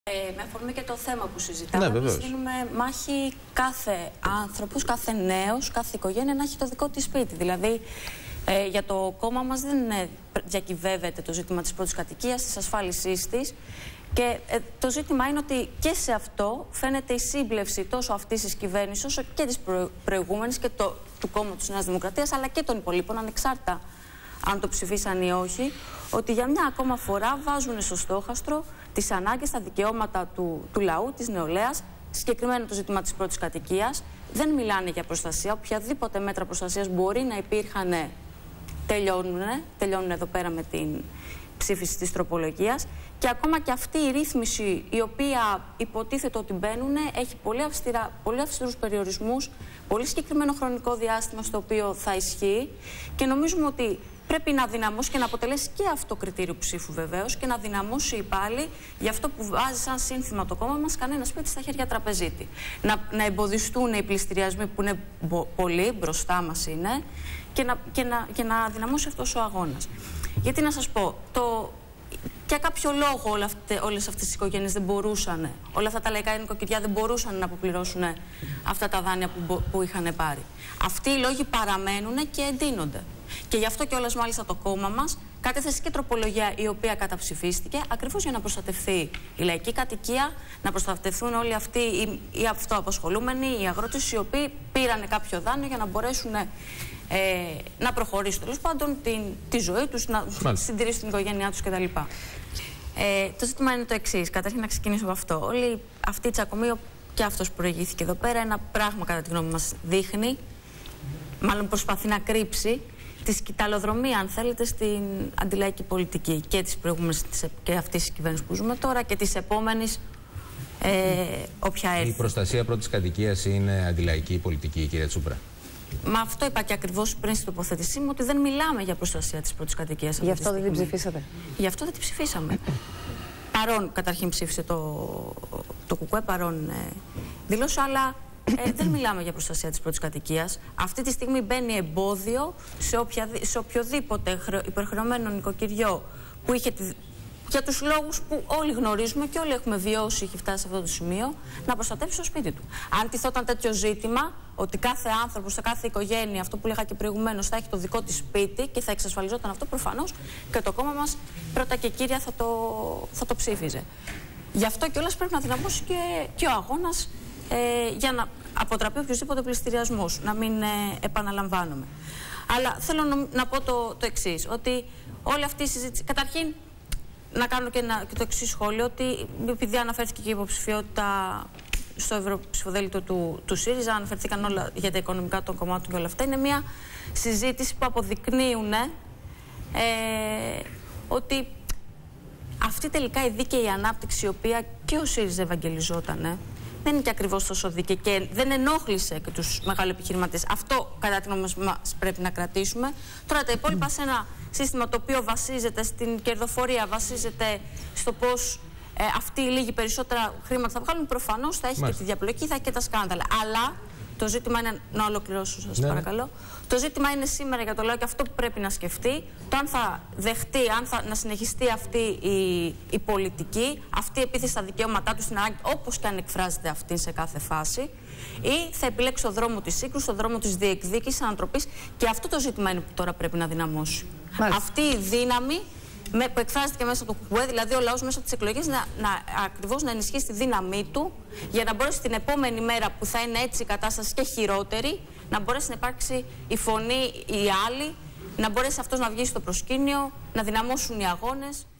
Με αφορμή και το θέμα που συζητάμε, εμείς δίνουμε μάχη κάθε άνθρωπος, κάθε νέος, κάθε οικογένεια να έχει το δικό της σπίτι. Δηλαδή, για το κόμμα μας δεν διακυβεύεται το ζήτημα της πρώτης κατοικίας, της ασφάλισής της. Και το ζήτημα είναι ότι και σε αυτό φαίνεται η σύμπλευση τόσο αυτής της κυβέρνησης όσο και της προηγούμενης και του κόμματος Νέας Δημοκρατίας, αλλά και των υπολείπων, ανεξάρτητα αν το ψηφίσαν ή όχι, ότι για μια ακόμα φορά βάζουν στο στόχαστρο τις ανάγκες, τα δικαιώματα του λαού, της νεολαίας, συγκεκριμένα το ζήτημα της πρώτης κατοικίας. Δεν μιλάνε για προστασία. Οποιαδήποτε μέτρα προστασίας μπορεί να υπήρχαν, τελειώνουν εδώ πέρα με την ψήφιση της τροπολογίας. Και ακόμα και αυτή η ρύθμιση, η οποία υποτίθεται ότι μπαίνουν, έχει πολύ αυστηρούς περιορισμούς, πολύ συγκεκριμένο χρονικό διάστημα στο οποίο θα ισχύει, και νομίζουμε ότι πρέπει να δυναμώσει και να αποτελέσει και αυτό κριτήριο ψήφου βεβαίως και να δυναμώσει πάλι για αυτό που βάζει σαν σύνθημα το κόμμα μας, κανένα σπίτι στα χέρια τραπεζίτη. Να εμποδιστούν οι πληστηριασμοί που είναι πολλοί, μπροστά μας είναι, και να δυναμώσει αυτός ο αγώνας. Γιατί να σας πω, για κάποιο λόγο όλες αυτές τις οικογένειες δεν μπορούσαν, όλα αυτά τα λαϊκά νοικοκυριά δεν μπορούσαν να αποπληρώσουν αυτά τα δάνεια που είχαν πάρει. Αυτοί οι λόγοι παραμένουν και εντείνονται. Και γι' αυτό κιόλας μάλιστα το κόμμα μας κατέθεσε και τροπολογία η οποία καταψηφίστηκε, ακριβώς για να προστατευτεί η λαϊκή κατοικία, να προστατευτούν όλοι αυτοί οι αυτοαπασχολούμενοι, οι αγρότες, οι οποίοι πήραν κάποιο δάνειο για να μπορέσουν να προχωρήσουν τέλος πάντων τη ζωή τους, να συντηρήσουν την οικογένειά τους κτλ. Το ζήτημα είναι το εξής. Καταρχήν να ξεκινήσω από αυτό. Όλη αυτή η τσακωμή, και αυτός που προηγήθηκε εδώ πέρα, ένα πράγμα κατά τη γνώμη μας δείχνει, μάλλον προσπαθεί να κρύψει τη σκυταλοδρομία, αν θέλετε, στην αντιλαϊκή πολιτική και της προηγούμενης και αυτής της κυβέρνησης που ζούμε τώρα και της επόμενης, όποια έρθει. Η προστασία πρώτης κατοικίας είναι αντιλαϊκή πολιτική, κυρία Τσούπρα? Μα αυτό είπα και ακριβώς πριν στην τοποθέτησή μου, ότι δεν μιλάμε για προστασία της πρώτης κατοικίας. Γι' αυτό δεν την ψηφίσατε? Γι' αυτό δεν την ψηφίσαμε. Παρόν, καταρχήν ψήφισε το ΚΚΕ, παρόν δήλωσε, αλλά δεν μιλάμε για προστασία της πρώτης κατοικίας. Αυτή τη στιγμή μπαίνει εμπόδιο σε οποιοδήποτε υπερχρεωμένο νοικοκυριό που είχε για τους λόγους που όλοι γνωρίζουμε και όλοι έχουμε βιώσει, έχει φτάσει σε αυτό το σημείο, να προστατεύσει το σπίτι του. Αν τυθόταν τέτοιο ζήτημα, ότι κάθε άνθρωπος, σε κάθε οικογένεια, αυτό που λέγα και προηγουμένως, θα έχει το δικό της σπίτι και θα εξασφαλιζόταν αυτό, προφανώς και το κόμμα μας πρώτα και κύρια θα το ψήφιζε. Γι' αυτό κιόλας πρέπει να δυναμώσει και ο αγώνας για να αποτραπεί οποιοδήποτε πληστηριασμός, να μην επαναλαμβάνουμε. Αλλά θέλω να πω το εξής, ότι όλη αυτή η συζήτηση, καταρχήν, να κάνω και το εξής σχόλιο, ότι επειδή αναφέρθηκε και η υποψηφιότητα στο ευρωψηφοδέλτιο του ΣΥΡΙΖΑ, αναφερθήκαν όλα για τα οικονομικά των κομμάτων και όλα αυτά, είναι μια συζήτηση που αποδεικνύουν ότι αυτή τελικά η δίκαιη ανάπτυξη, η οποία και ο ΣΥΡΙΖΑ ευαγγελιζόταν, δεν είναι και ακριβώς τόσο δίκαιη και δεν ενόχλησε και τους μεγαλοεπιχειρηματίες. Αυτό κατά την γνώμη μας πρέπει να κρατήσουμε. Τώρα τα υπόλοιπα σε ένα σύστημα το οποίο βασίζεται στην κερδοφορία, βασίζεται στο πώς αυτοί οι λίγοι περισσότερα χρήματα θα βγάλουν, προφανώς θα έχει και τη διαπλοκή, θα έχει και τα σκάνδαλα. Αλλά το ζήτημα είναι, να ολοκληρώσω σας παρακαλώ, το ζήτημα είναι σήμερα για το λαό και αυτό που πρέπει να σκεφτεί, το αν θα δεχτεί, να συνεχιστεί αυτή η πολιτική, αυτή η επίθεση στα δικαιώματά του, στην ανάγκη, όπως και αν εκφράζεται αυτή σε κάθε φάση, ή θα επιλέξει το δρόμο της σύγκρουσης, το δρόμο της διεκδίκησης, ανατροπής, και αυτό το ζήτημα είναι που τώρα πρέπει να δυναμώσει. Αυτή η δύναμη που εκφράζεται και μέσα από το ΚΚΕ, δηλαδή ο λαός μέσα από τις εκλογές ακριβώς να ενισχύσει τη δύναμή του για να μπορέσει την επόμενη μέρα που θα είναι έτσι η κατάσταση και χειρότερη, να μπορέσει να υπάρξει η φωνή η άλλη, να μπορέσει αυτός να βγει στο προσκήνιο, να δυναμώσουν οι αγώνες.